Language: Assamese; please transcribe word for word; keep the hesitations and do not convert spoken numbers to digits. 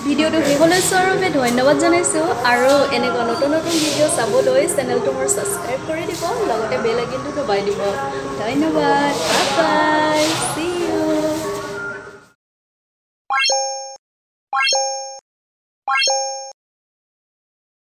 ভিডিওটো শেষলৈ চোৱাৰ বাবে ধন্যবাদ জনাইছোঁ আৰু এনেকুৱা নতুন নতুন ভিডিঅ' চাবলৈ চেনেলটো মোৰ ছাবস্ক্ৰাইব কৰি দিব লগতে বেল আইকনটো দবাই দিব ধন্যবাদ বাই বাই